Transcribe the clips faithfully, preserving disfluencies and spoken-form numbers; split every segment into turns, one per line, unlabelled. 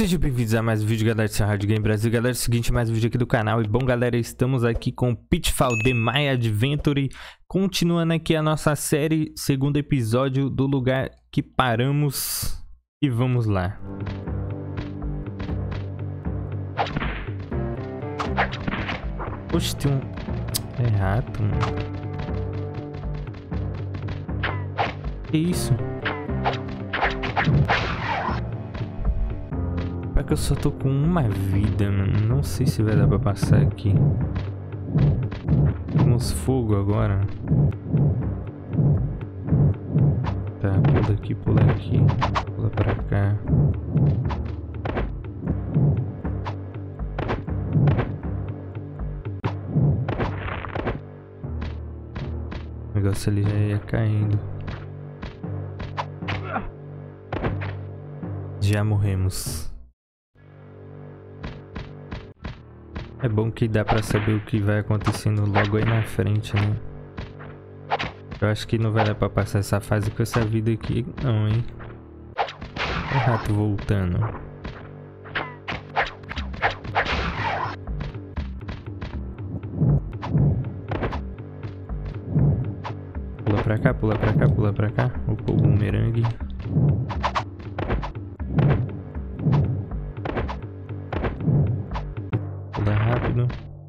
Sejam bem-vindos a mais um vídeo, galera, desse Hard Game Brasil. Galera, é o seguinte, mais um vídeo aqui do canal. E bom, galera, estamos aqui com Pitfall The My Adventure, continuando aqui a nossa série, segundo episódio do lugar que paramos. E vamos lá. Oxe, tem um... É rato, mano. Que isso? Pior que eu só tô com uma vida, mano. Não sei se vai dar pra passar aqui. Temos fogo agora. Tá, pula aqui, pula aqui. Pula pra cá. O negócio ali já ia caindo. Já morremos. É bom que dá pra saber o que vai acontecendo logo aí na frente, né? Eu acho que não vai dar pra passar essa fase com essa vida aqui, não, hein? O rato voltando. Pula pra cá, pula pra cá, pula pra cá. Opa, o bumerangue. Pula rápido.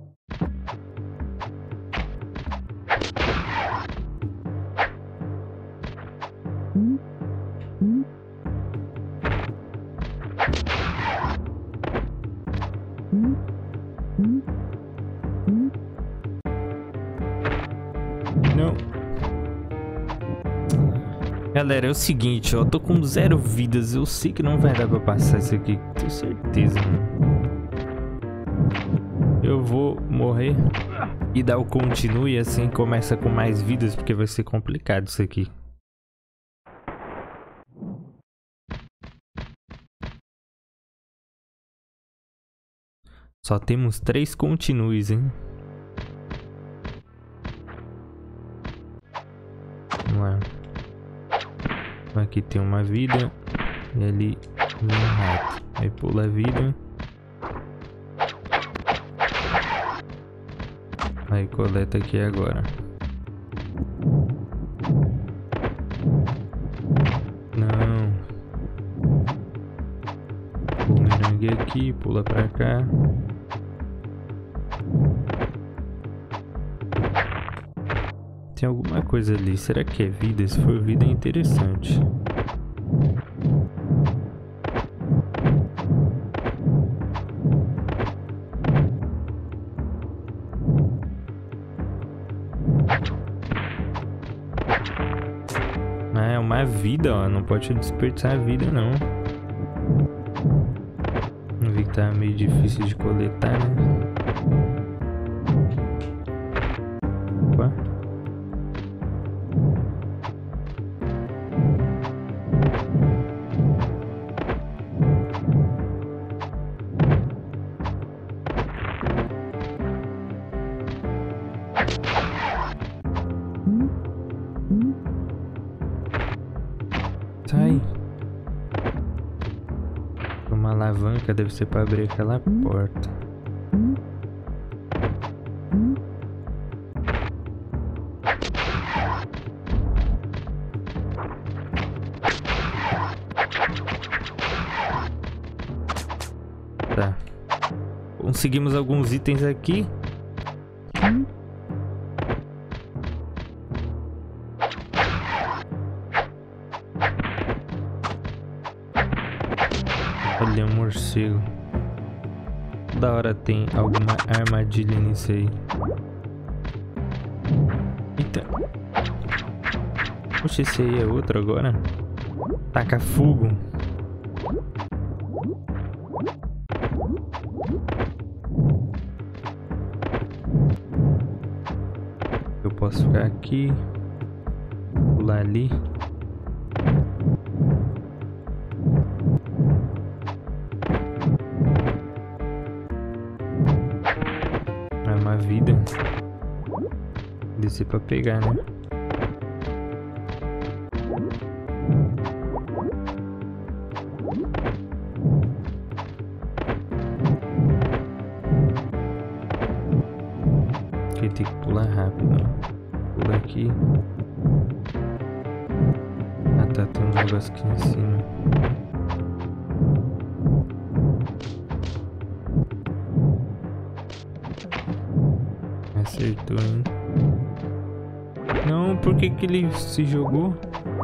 Não. Galera, é o seguinte, ó, eu tô com zero vidas. Eu sei que não vai dar pra passar isso aqui, tenho certeza, mano. Eu vou morrer e dar o continue, assim começa com mais vidas, porque vai ser complicado isso aqui. Só temos três continues, hein? Vamos lá. Aqui tem uma vida e ali vem um rato. Aí pula a vida. Aí coleta aqui agora. Não. Bumerangue aqui, pula pra cá. Tem alguma coisa ali. Será que é vida? Se for vida é interessante. Ah, é uma vida, ó. Não pode desperdiçar a vida, não. Não vi que tá meio difícil de coletar, né? Opa. Sai. Uma alavanca deve ser para abrir aquela porta. Tá. Conseguimos alguns itens aqui. Olha, um morcego. Da hora tem alguma armadilha nisso aí. Eita. Poxa, esse aí é outro agora. Taca fogo. Eu posso ficar aqui. Pular ali. Uma vida. Descer pra pegar, né? aqui. Ah tá, tem um negócio aqui em cima. Acertou, hein? Não, por que que ele se jogou?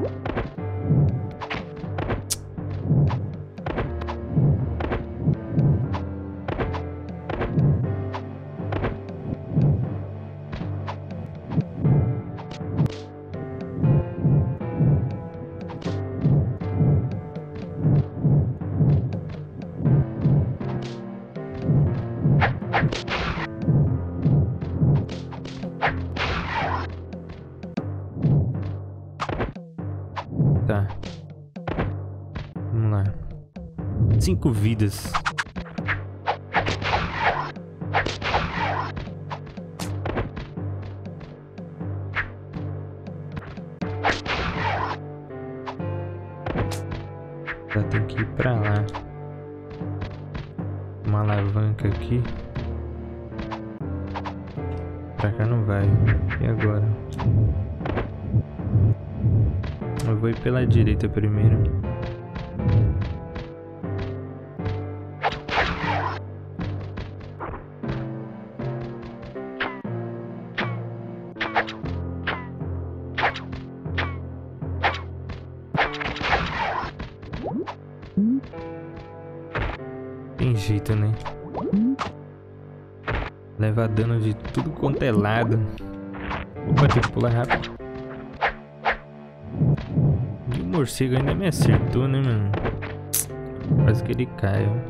Tá. Vamos lá. Cinco vidas. Já tem que ir pra lá. Uma alavanca aqui. Pra cá não vai. E agora? Eu vou ir pela direita primeiro. Tem jeito, né? Leva dano de tudo quanto é lado. Opa, tem que pular rápido. E o morcego ainda me acertou, né, mano? Quase que ele cai, ó.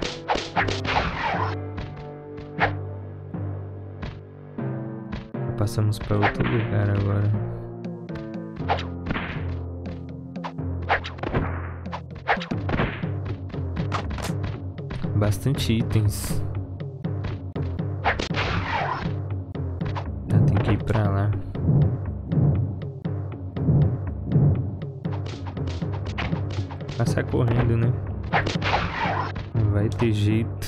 Passamos para outro lugar agora. Bastante itens. Tá, tem que ir pra lá. Passar correndo, né? Não vai ter jeito.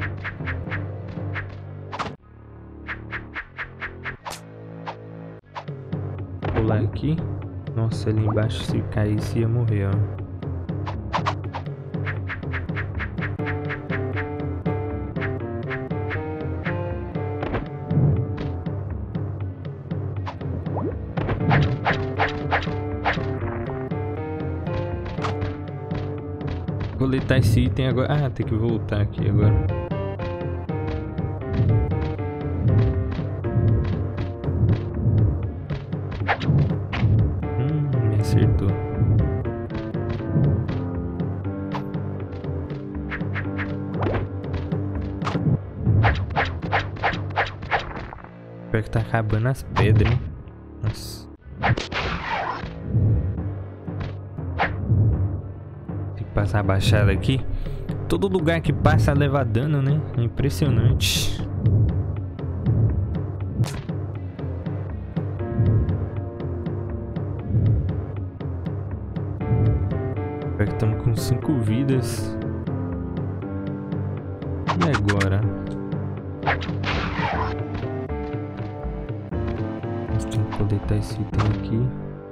Pular aqui. Nossa, ali embaixo se caísse ia morrer, ó. Coletar esse item agora. Ah, tem que voltar aqui agora. Hum, me acertou. Pior que tá acabando as pedras, hein? Nossa. Passar a baixada aqui. Todo lugar que passa leva dano, né? É impressionante. Agora que estamos com cinco vidas. E agora? Nós temos que coletar esse item aqui.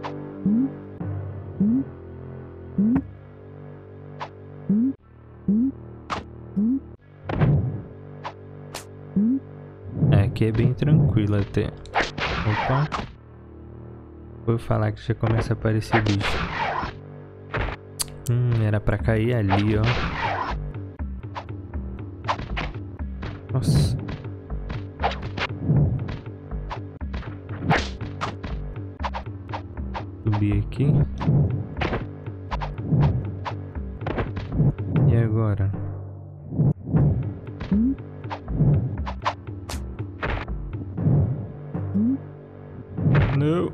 Aqui é bem tranquilo até. Opa. Vou falar que já começa a aparecer bicho. Hum, era pra cair ali, ó. Nossa. Subir aqui. E agora? Não.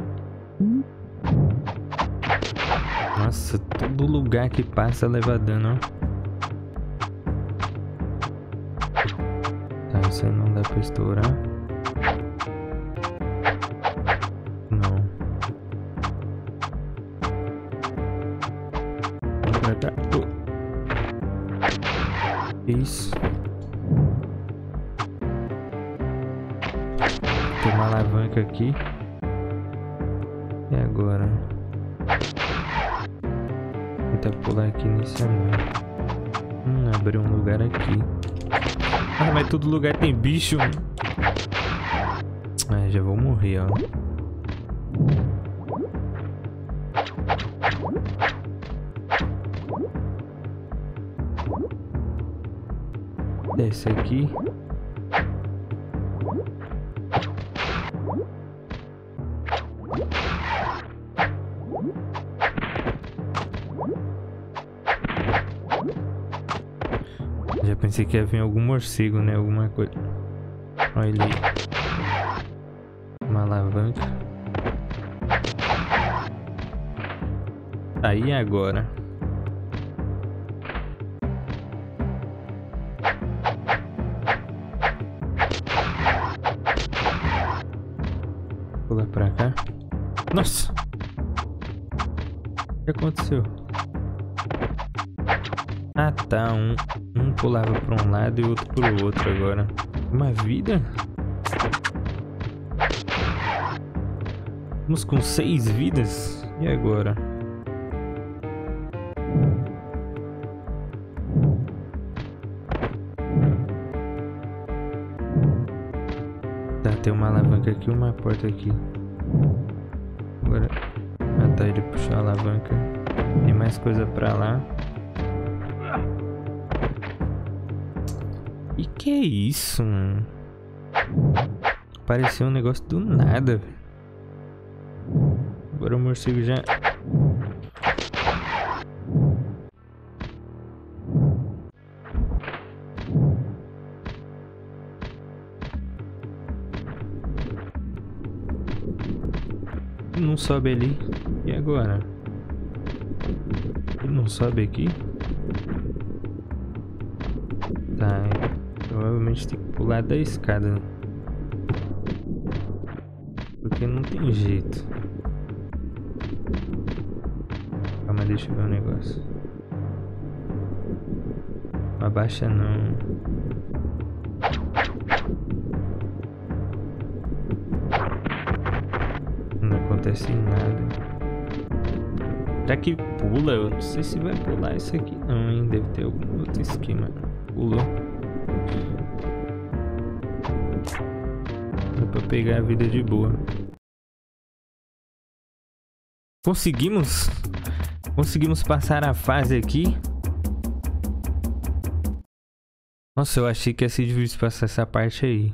Nossa, todo lugar que passa leva dano, ó. Tá, isso aí não dá pra estourar. Não. Vamos pra cá. Oh. Isso. Tem uma alavanca aqui. E agora? Tentar pular aqui nesse anel. Hum, abriu um lugar aqui. Ah, mas todo lugar tem bicho. Ah, já vou morrer, ó. Desce aqui. Já pensei que ia vir algum morcego, né? Alguma coisa. Olha ele aí. Uma alavanca. Aí agora. Pular pra cá. Nossa! O que aconteceu? Ah tá, um, um pulava para um lado e o outro para o outro agora. Uma vida? Vamos com seis vidas? E agora? Tá, tem uma alavanca aqui e uma porta aqui. Agora, matar ele, puxar a alavanca. Tem mais coisa pra lá. E que é isso, mano? Pareceu um negócio do nada. Agora o morcego já... Não sobe ali. E agora? Ele não sobe aqui? Tá, provavelmente tem que pular da escada. Porque não tem jeito. Calma, deixa eu ver um negócio. Abaixa não. Não acontece nada. Já que pula, eu não sei se vai pular isso aqui não, hein? Deve ter algum outro esquema. Pulou. Dá pra pegar a vida de boa. Conseguimos? Conseguimos passar a fase aqui. Nossa, eu achei que ia ser difícil passar essa parte aí.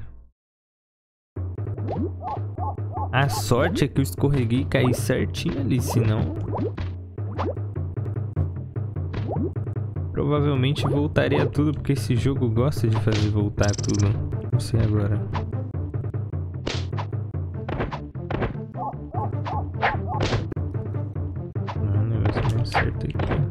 A sorte é que eu escorreguei e caí certinho ali, senão... provavelmente voltaria tudo, porque esse jogo gosta de fazer voltar tudo. Não sei agora. Não, o negócio não acerta aqui.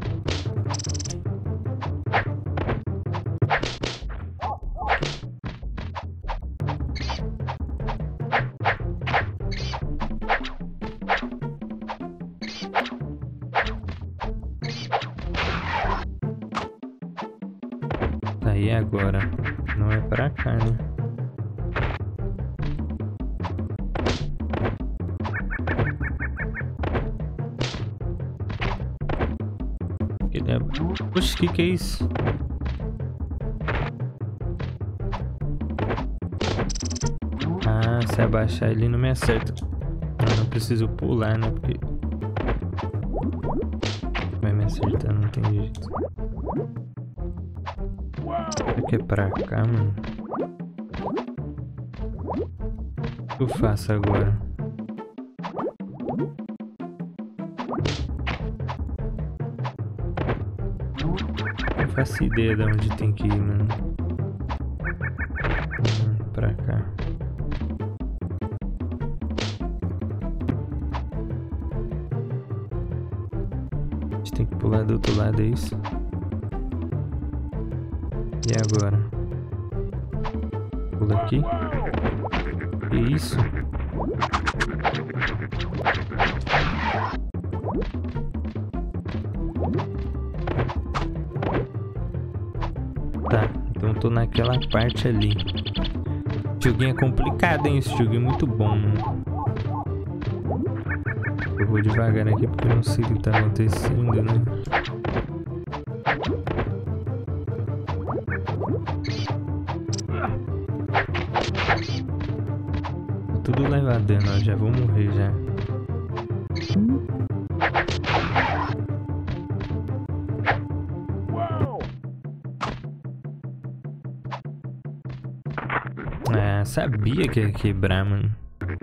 Aí agora, não é pra cá, né? Oxe, que que é isso? Ah, se abaixar ele não me acerta. Eu não preciso pular, né? Porque vai me acertar, não tem jeito. Será que é pra cá, mano? O que eu faço agora? Não faço ideia de onde tem que ir, mano. Hum, pra cá. A gente tem que pular do outro lado, é isso? E agora? Pula aqui. Que isso? Tá, então tô naquela parte ali. Esse joguinho é complicado, hein? Esse joguinho é muito bom, mano. Eu vou devagar aqui porque eu não sei o que tá acontecendo, né? Tudo leva dano, ó. Já vou morrer já. Ah, sabia que ia quebrar, mano.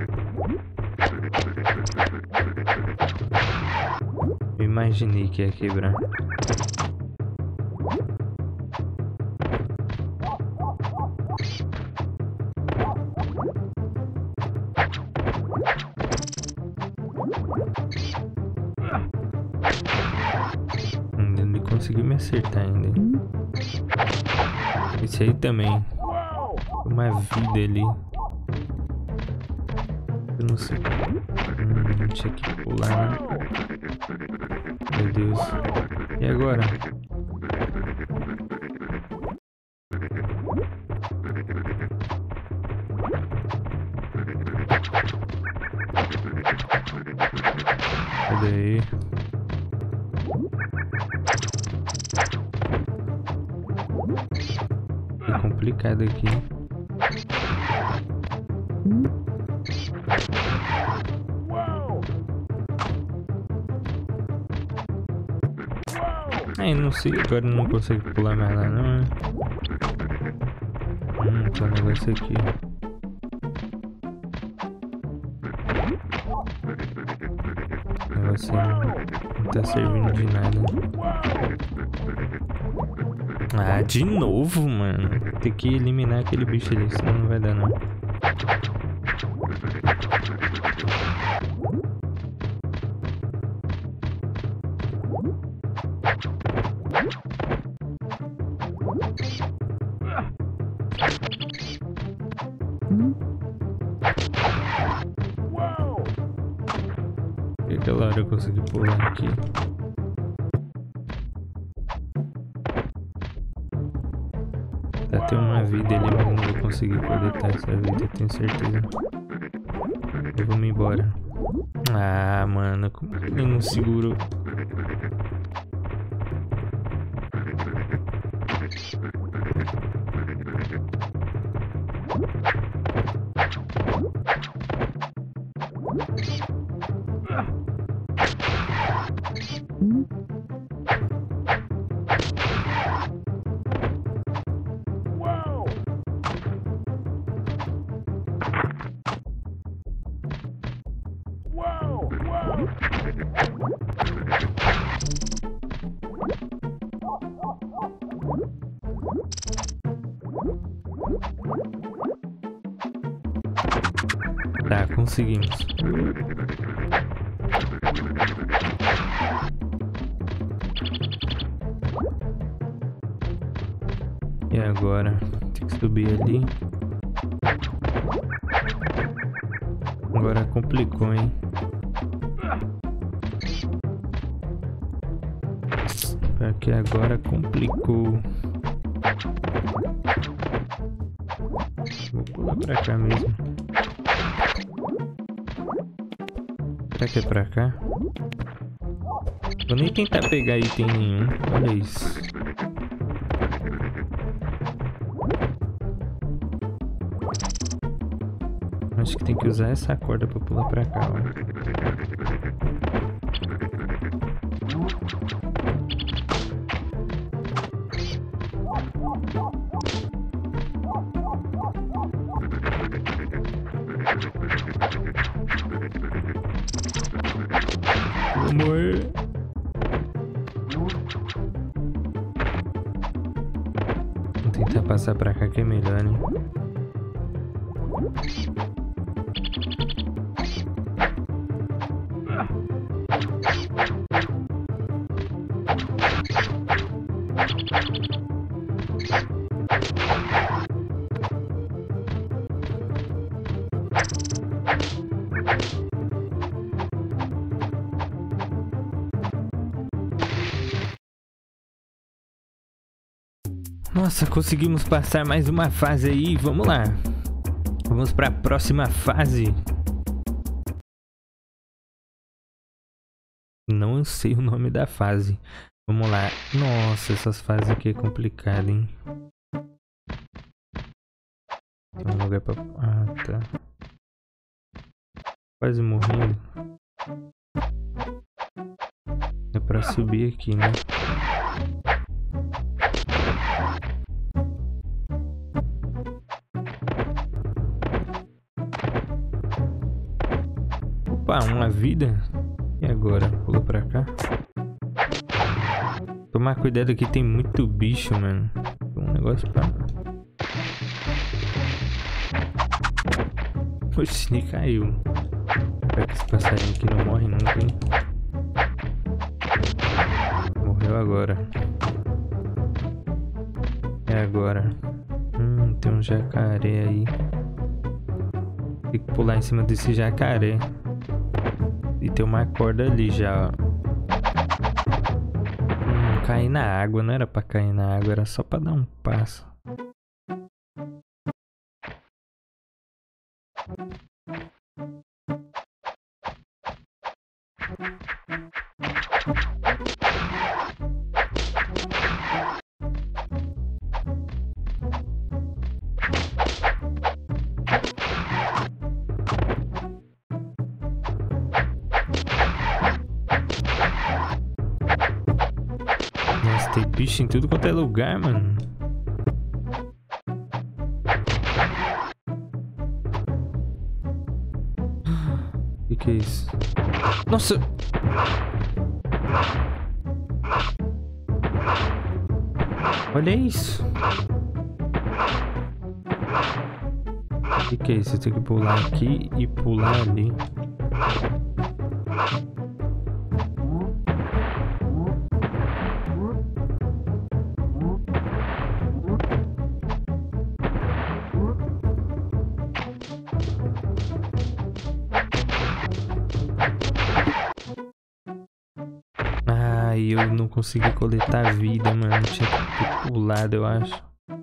Eu imaginei que ia quebrar. Ele conseguiu me acertar ainda. Esse aí também. Uma vida ali. Eu não sei. Hum, tinha que pular, né? Meu Deus. E agora? Cadê aí? É complicado aqui. Ai, não sei, agora não consigo pular mais lá, não. Hum, tem um negócio aqui. O negócio não tá servindo de nada. Ah, de novo, mano. Tem que eliminar aquele bicho ali, senão não vai dar, não. E aquela hora eu consegui pular aqui. Tá, tem uma vida ali, mas não vou conseguir coletar essa vida, eu tenho certeza. Eu vou me embora. Ah, mano, como ele não segurou? Tá, conseguimos. E agora? Tem que subir ali. Agora complicou, hein? Porque agora complicou. Vou pular pra cá mesmo. Será que é pra cá? Vou nem tentar pegar item nenhum. Olha isso. Acho que tem que usar essa corda pra pular pra cá, ó. Vou morrer. Vou tentar passar pra cá que é melhor, né? Nossa, conseguimos passar mais uma fase aí. Vamos lá. Vamos para a próxima fase. Não sei o nome da fase. Vamos lá. Nossa, essas fases aqui é complicado, hein? Tem um lugar pra... Ah, tá. Quase morrendo. É pra subir aqui, né? Opa, uma vida? E agora? Pula pra cá. Tomar cuidado aqui, tem muito bicho, mano. Tem um negócio pra... Oxi, nem caiu. Será que esse passarinho aqui não morre nunca, hein? Morreu agora. É agora. Hum, tem um jacaré aí. Tem que pular em cima desse jacaré. E tem uma corda ali já. Hum, cair na água. Não era pra cair na água, era só pra dar um passo. Nossa, tem bicho em tudo quanto é lugar, mano. O que, que é isso? Nossa! Olha isso! O que, que é isso? Eu tenho que pular aqui e pular ali. Ai, eu não consegui coletar vida, mano. Tinha que ter pulado, eu acho.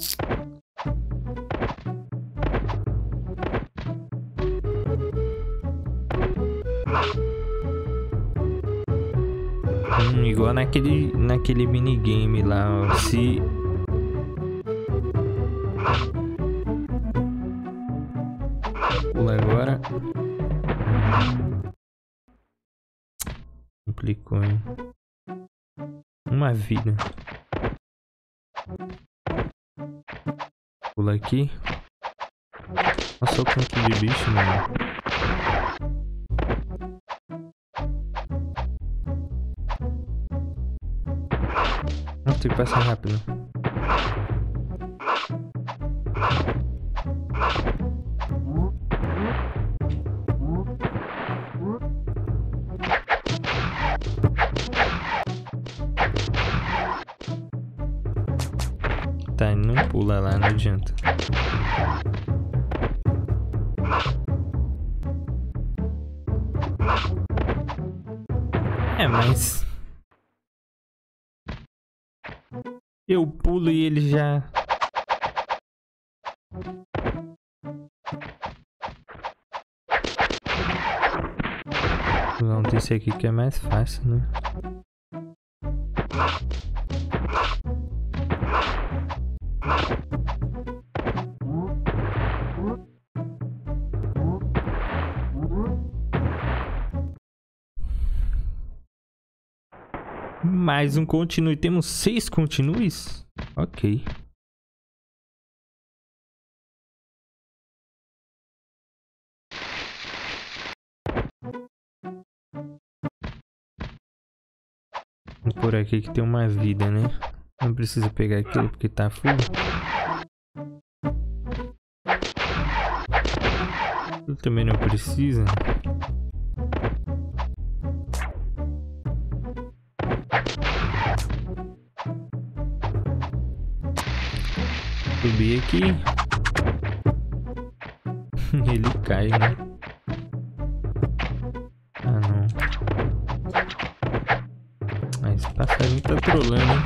Hum, igual naquele, naquele minigame lá, ó. Se... Pula agora. Complicou, hein? Uma vida. Pula aqui. Nossa, o tanto de bicho, mano. Nossa, tem que passar rápido. Tá, não pula lá, não adianta. É, mas... eu pulo e ele já... Vamos desse aqui que é mais fácil, né? Mais um continue. Temos seis continues? Ok. Vamos por aqui que tem uma vida, né? Não precisa pegar aquilo porque tá full. Eu também não precisa. Subir aqui. Ele cai, né? Ah, não. Mas esse passarinho tá trolando, hein?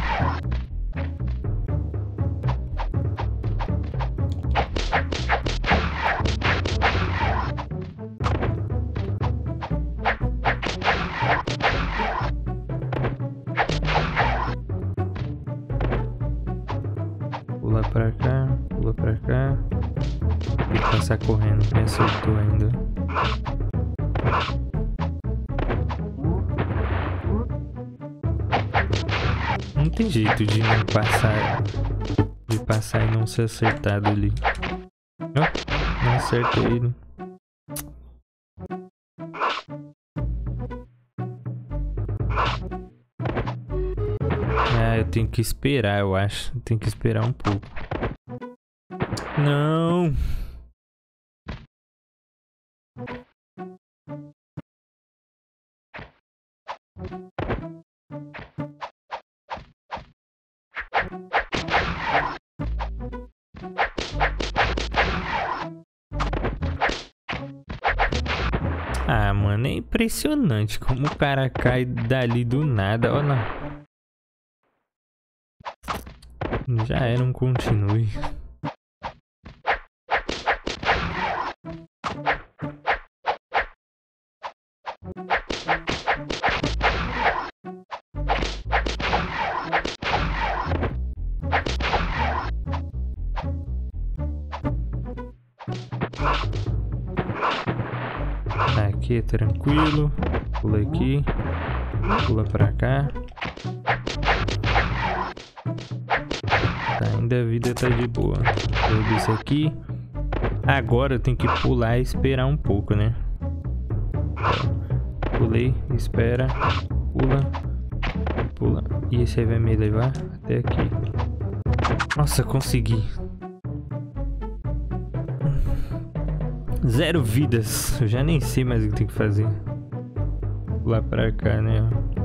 pra cá, pula pra cá. Tem que passar correndo, me acertou ainda. Não tem jeito de não passar, de passar e não ser acertado ali. Oh, não acertei ele. Ah, eu tenho que esperar, eu acho. Eu tenho que esperar um pouco. Não! Ah, mano, é impressionante como o cara cai dali do nada. Olha lá. Já era um continue. Aqui é tranquilo. Pula aqui. Pula pra cá. Tá, ainda a vida tá de boa. Eu disse aqui. Agora eu tenho que pular e esperar um pouco, né? Pulei, espera. Pula. Pula. E esse aí vai me levar até aqui. Nossa, consegui. Zero vidas. Eu já nem sei mais o que tem que fazer. Pular pra cá, né?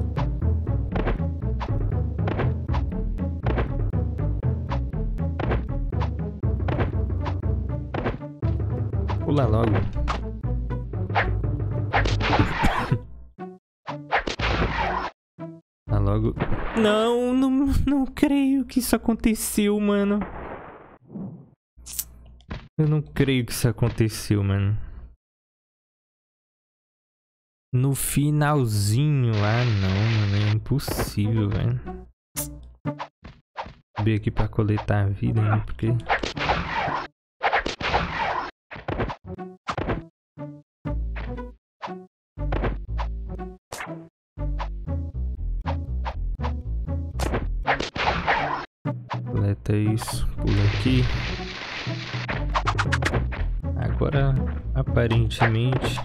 Pula logo. Tá logo. Não, não, não creio que isso aconteceu, mano. Eu não creio que isso aconteceu, mano. No finalzinho. Ah, não, mano. É impossível, velho. Vou subir aqui pra coletar a vida, né? Porque... coleta isso. Pula aqui. Agora, aparentemente...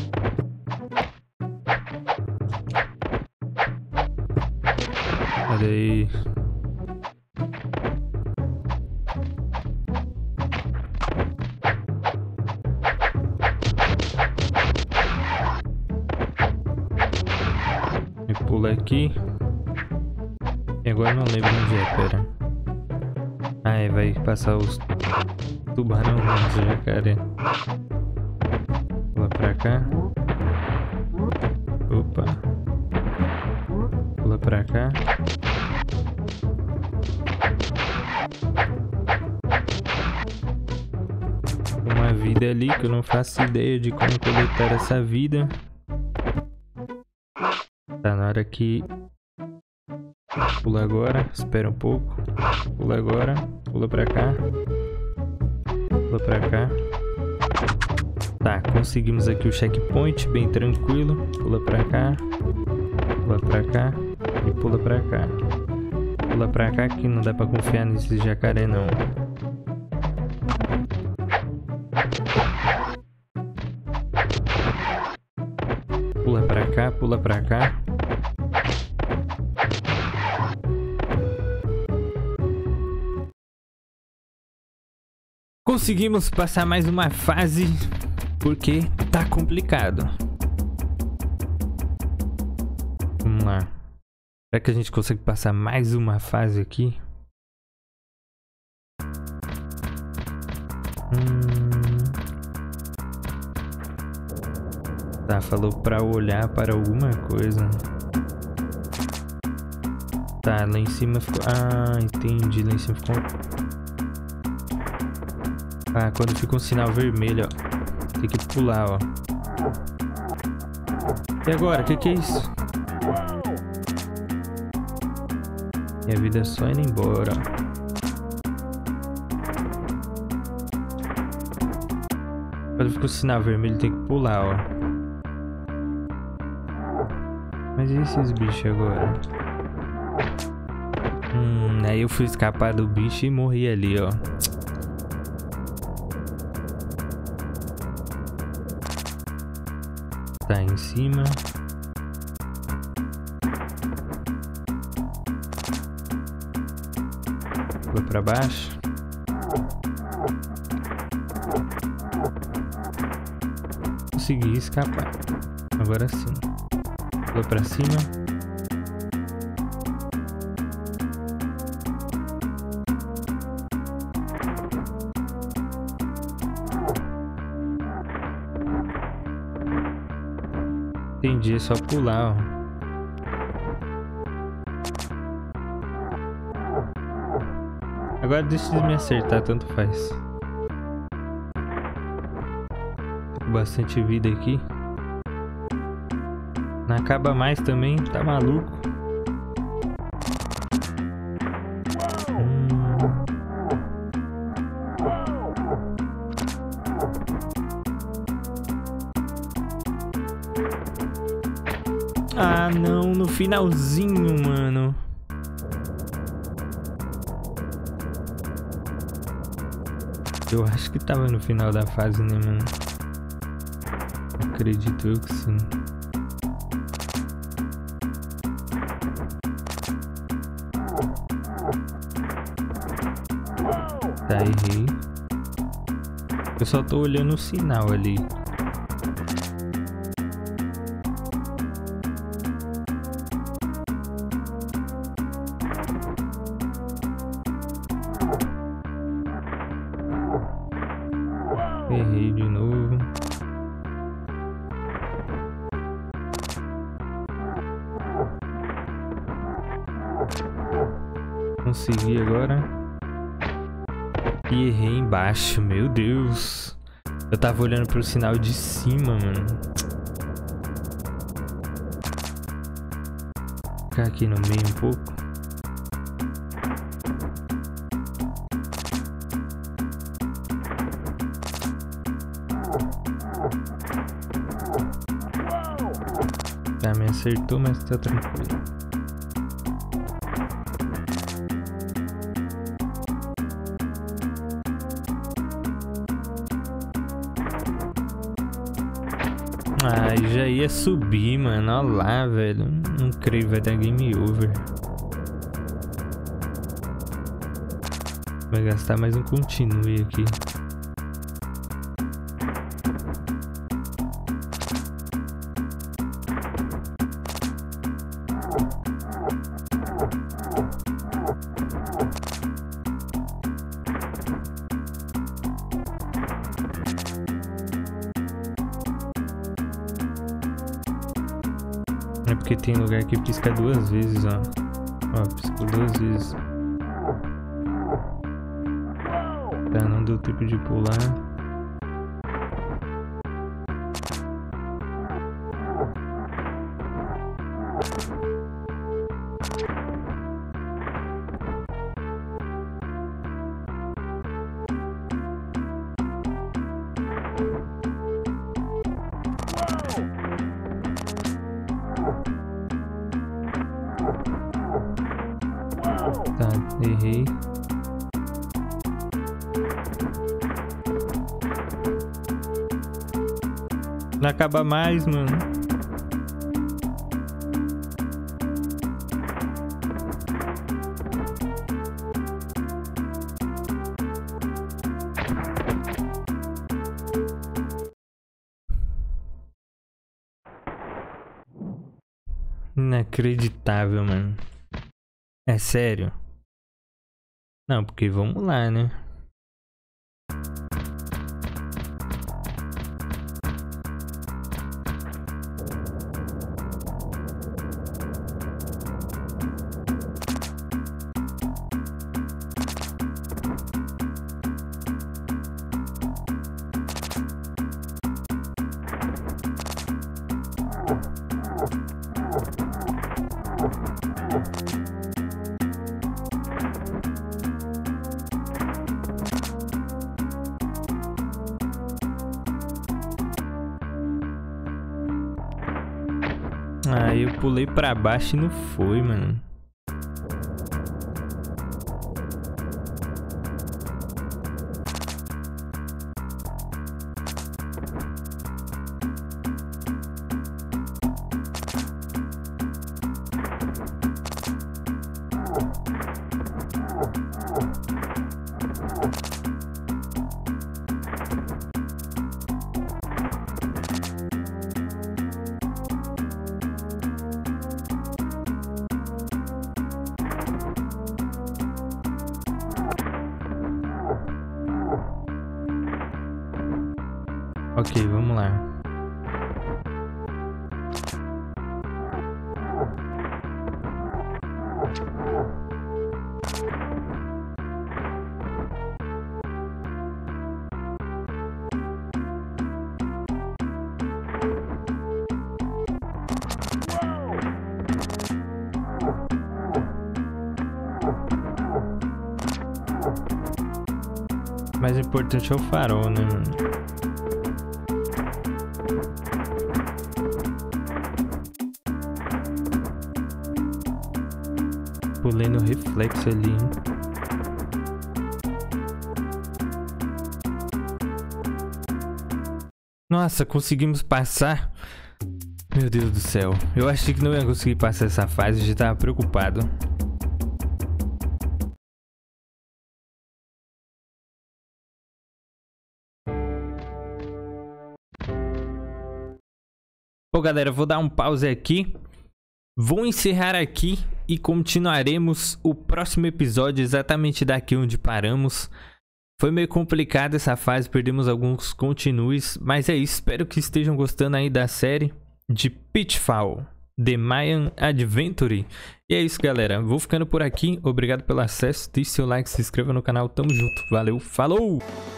Olha aí. E pula aqui. E agora não lembro onde é, pera. Ah, é, vai passar os tubarão do jacaré. Pula pra cá. Opa. Pula pra cá. Uma vida ali que eu não faço ideia de como coletar essa vida. Tá na hora que... Pula agora, espera um pouco. Pula agora, pula pra cá. Pula pra cá. Tá, conseguimos aqui o checkpoint, bem tranquilo. Pula pra cá. Pula pra cá. E pula pra cá. Pula pra cá que não dá pra confiar nesse jacaré não. Pula pra cá, pula pra cá. Conseguimos passar mais uma fase, porque tá complicado. Vamos lá. Será que a gente consegue passar mais uma fase aqui? Hum... Tá, falou pra olhar para alguma coisa. Tá, lá em cima ficou... Ah, entendi. Lá em cima ficou... Ah, quando fica um sinal vermelho, ó. Tem que pular, ó. E agora? O que que é isso? Minha vida é só indo embora, ó. Quando fica o sinal vermelho tem que pular, ó. Mas e esses bichos agora? Hum, aí eu fui escapar do bicho e morri ali, ó. Tá em cima. Foi pra baixo. Consegui escapar. Agora sim. Foi pra cima. Entendi, é só pular, ó. Agora deixa de me acertar, tanto faz. Tô com bastante vida aqui. Não acaba mais também, tá maluco? Hum. Ah, não, no finalzinho, mano. Eu acho que tava no final da fase, né, mano? Acredito eu que sim. Tá, errei. Eu só tô olhando o sinal ali. Errei de novo. Consegui agora. E errei embaixo, meu Deus. Eu tava olhando pro sinal de cima, mano. Vou ficar aqui no meio um pouco. Tá, me acertou, mas tá tranquilo. Ah, já ia subir, mano. Olha lá, velho. Não creio, vai dar game over. Vai gastar mais um continue aqui. É porque tem lugar que pisca duas vezes, ó. Ó, piscou duas vezes. Tá, não deu tempo de pular. Tá, errei. Não acaba mais, mano. Inacreditável, mano. É sério? Não, porque vamos lá, né? pulei pra baixo e não foi, mano. Ok, vamos lá. O mais importante é o farol, né, mano? Pulei no reflexo ali, hein? Nossa, conseguimos passar. Meu Deus do céu. Eu achei que não ia conseguir passar essa fase, já tava preocupado. Bom, galera, vou dar um pause aqui. Vou encerrar aqui e continuaremos o próximo episódio exatamente daqui onde paramos. Foi meio complicado essa fase, perdemos alguns continues, mas é isso. Espero que estejam gostando aí da série de Pitfall: The Mayan Adventure. E é isso, galera. Vou ficando por aqui. Obrigado pelo acesso. Deixe seu like, se inscreva no canal. Tamo junto. Valeu, falou!